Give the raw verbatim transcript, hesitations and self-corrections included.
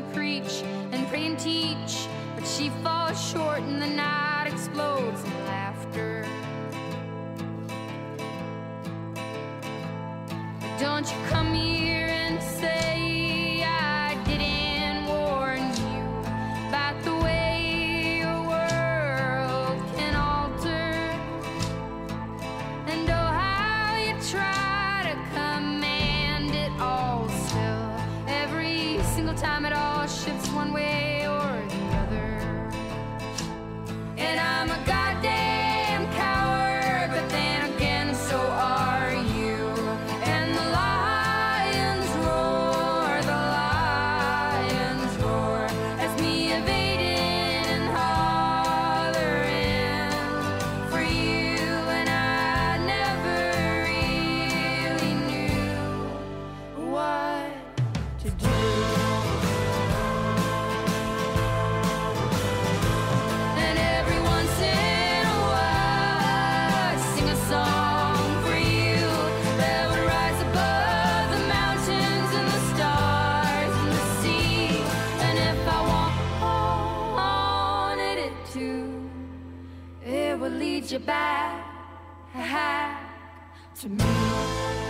preach and pray and teach, but she falls short and the night explodes in laughter. Don't you come here and say I didn't warn you about the way your world can alter, and oh how you try to command it all. Still, every single time it all shifts one way or the other. And I'm a goddamn coward, but then again so are you. And the lions roar, the lions roar, as me evading and hollering for you. And I never really knew what to do. And every once in a while I sing a song for you that would rise above the mountains and the stars and the sea. And if I wanted it to, it would lead you back to me.